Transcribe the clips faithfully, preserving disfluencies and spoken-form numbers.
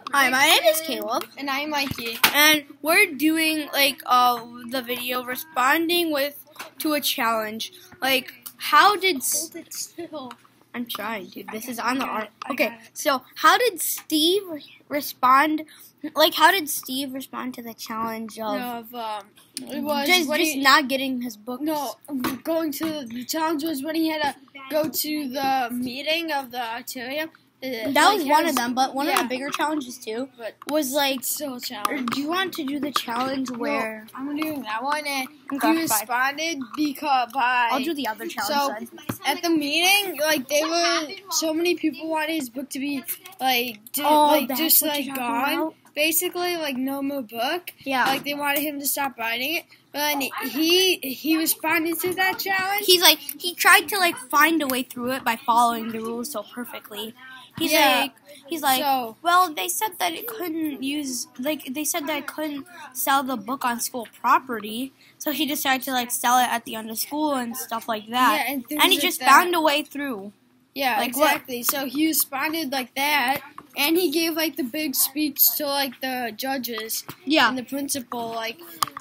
Hi, my name is Caleb. And I'm Mikey. And we're doing like uh the video responding with to a challenge. Like, how did Hold it still. I'm trying, dude. This is on the art. Okay, so how did Steve respond? Like, how did Steve respond to the challenge of Of um, it was just when just he, not getting his book? no going to the challenge was when he had to go to the meeting of the Arterium. That was one of them, but one yeah. of the bigger challenges too But was like, still a or challenge. do you want to do the challenge where? No, I'm doing that one, and Okay, he fine. responded because by I'll do the other challenge so then. at the meeting, like they were so many people wanted his book to be like di- Oh, like that's just what like you're gone. talking about? Basically, like no more book. Yeah. Like they wanted him to stop writing it, but then he he responded to that challenge. He's like, he tried to like find a way through it by following the rules so perfectly. He's Yeah. like, he's like, So- well, they said that it couldn't use, like, they said that it couldn't sell the book on school property, so he decided to like sell it at the end of school and stuff like that. Yeah, and things and he like just that. found a way through. Yeah, Like what? exactly. So he responded like that, and he gave like the big speech to like the judges Yeah. and the principal. Like,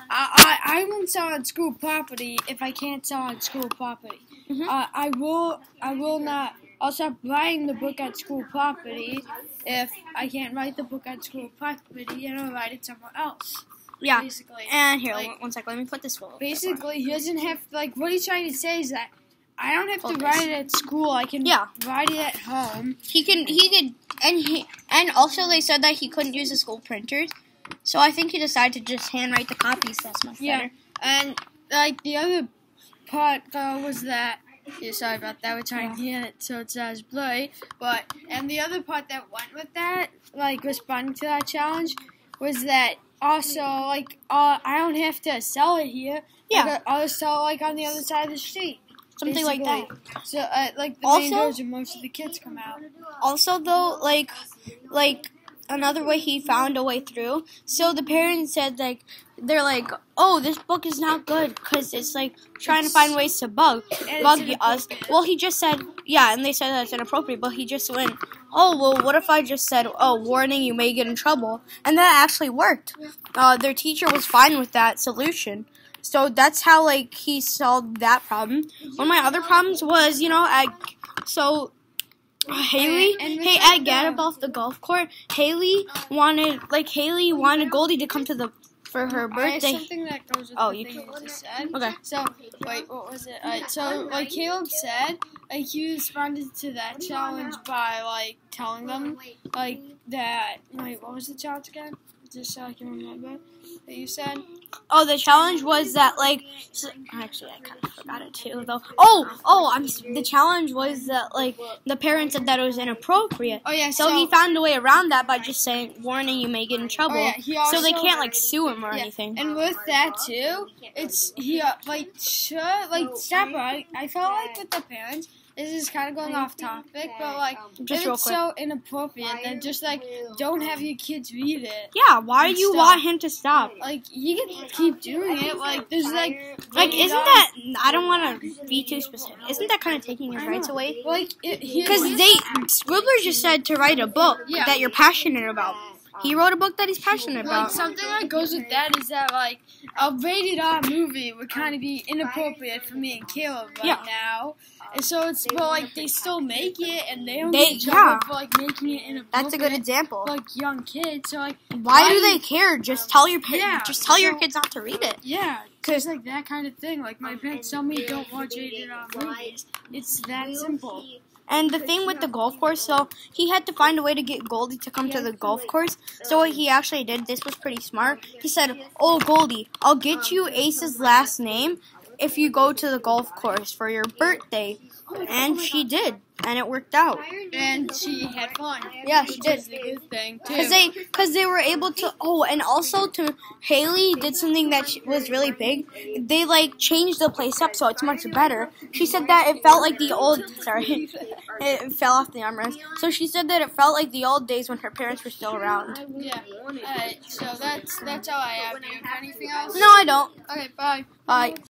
I I, I won't sell on school property if I can't sell on school property. Mhm. Uh, I will I will not. I'll stop buying the book at school property if I can't write the book at school property and I'll write it somewhere else. Yeah. Basically. And here, Like- one, one second, let me put this full. Basically, he doesn't have like what he's trying to say is that I don't have to Focus. write it at school. I can Yeah. write it at home. He can, he could, and he, and also they said that he couldn't use the school printers, so I think he decided to just handwrite the copies. That's much Yeah, better. and like the other part though was that yeah, sorry about that. We're trying to get it so it's as blurry, but and the other part that went with that, like responding to that challenge, was that also like uh, I don't have to sell it here. Yeah. Like, I'll sell it like on the other side of the street. Something like that. basically. So uh, like the Also- main doors where most of the kids come out. Also, though, like, like another way he found a way through. So the parents said, like, they're like, oh, this book is not good because it's like trying to find ways to bug And bug it's us. Well, he just said, yeah, and they said that's inappropriate. But he just went, oh, well, what if I just said, oh, warning, you may get in trouble, and that actually worked. Uh, their teacher was fine with that solution. So that's how like he solved that problem. One of my other problems was, you know, I so. Haley, And- and with hey, that, at Gadaboff the golf court, Haley wanted, like, Haley wanted Goldie to come to the, for her I have birthday. something that goes with Oh, the you thing can- you just said. Okay. So, wait, what was it? Alright, so, like Caleb said, like, he responded to that challenge by, like, telling them, like, that, wait, what was the challenge again? Just so I can remember that you said. Oh, the challenge was that, like, so, actually, I kind of forgot it too, though. Oh, oh, I'm, the challenge was that, like, the parents said that it was inappropriate. Oh, yeah, So, so, he found a way around that by just saying, warning, you may get in trouble. Oh, yeah, he so they also- can't, like, sue him or yeah, anything. and with that, too, it's, he, uh, like, sure, like, stop, I, I felt like with the parents, this is kind of going off topic, but, like, Just if real it's quick. so inappropriate, then just, like, don't have your kids read it. Yeah, why and do you stuff. want him to stop? Like, you can keep doing it. Like, there's like, Like, isn't that, I don't want to be too specific, isn't that kind of taking his rights away? like, Because because they, Scribbler just said to write a book Yeah. that you're passionate about. He wrote a book that he's passionate like about. something that goes with that is that like a rated R movie would kind of be inappropriate for me and Caleb right Yeah. now. And so it's but like they still make it and they don't They- get in trouble yeah. for like making it inappropriate. That's a good example. for, like young kids. So like Why do they care? Just tell your pa- Yeah, just tell your so- kids not to read it. Yeah, just like that kind of thing. Like my parents tell me don't watch rated R movies. It's that simple. And the thing with the golf course, so he had to find a way to get Goldie to come to the golf course. So what he actually did, this was pretty smart. He said, "Oh, Goldie, I'll get you Ace's last name if you go to the golf course for your birthday." And she did, and it worked out. And she had fun. Yeah, she Which did. is a good thing too. Cause they, cause they were able to. Oh, and also to Haley did something that she, was really big. They like changed the place up so it's much better. She said that it felt like the old. Sorry, it fell off the armrest. So she said that it felt like the old days when her parents were still around. Yeah. Alright, so that's that's all I have. Do you have anything else? No, I don't. Okay, bye. Bye.